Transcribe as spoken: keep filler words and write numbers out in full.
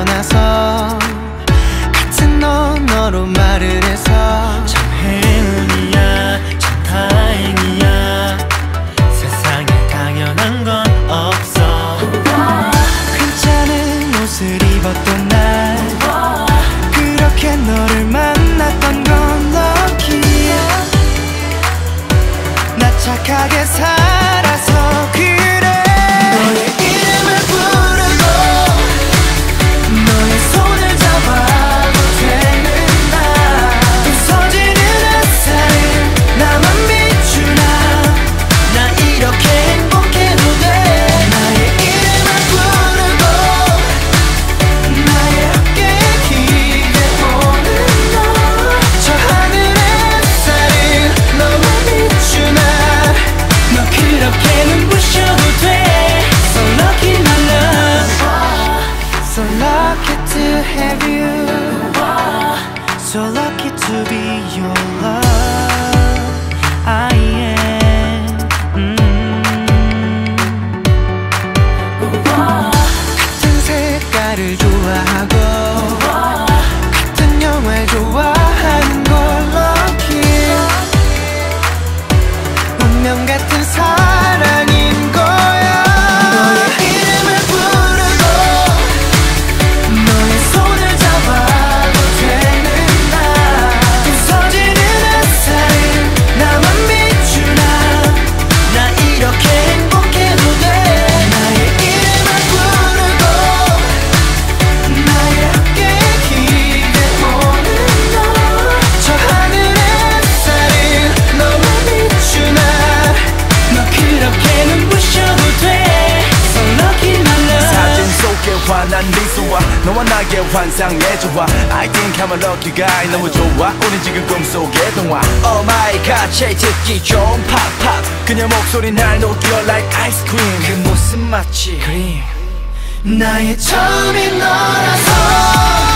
태어나서 같은 언어로 말을 해서 참 행운이야 참 다행이야 세상에 당연한 건 없어 괜찮은 옷을 입었던 날 그렇게 너를 만났던 건 lucky 나 착하게 살아서 그래 너의 이름을 부르고 너의 손을 잡아도 되는 날 부서지는 햇살을 나만 비추나 나 이렇게 행복해도 돼 나의 이름을 부르고 나의 어깨에 기대보는 너 저 하늘의 햇살을 너만 비추나 너 그렇게 눈부셔도 돼 So lucky my love So lucky to have you So lucky to be your love I am 음. 같은 색깔을 좋아하고 같은 영화를 좋아하는 걸 lucky 운명 같은 사랑인 거야 너의 이름을 부르고 너의 손을 잡아도 되는 날 부서지는 햇살을 나만 비추나 나 이렇게 행복해도 돼 나의 이름을 부르고 나의 어깨에 기대보는 너 저 하늘의 햇살을 너만 비추나 너 그렇게 눈부셔도 돼 So lucky my love 사진 속에 환한 미소와 너와 나의 환상의 조화 I think I'm a lucky guy 너무 좋아 우린 지금 꿈속의 동화 Oh my god 제일 듣기 좋은 팝팝 그녀 목소리 날 녹여 like ice cream 그 모습 마치 크림 나의 처음인 너라서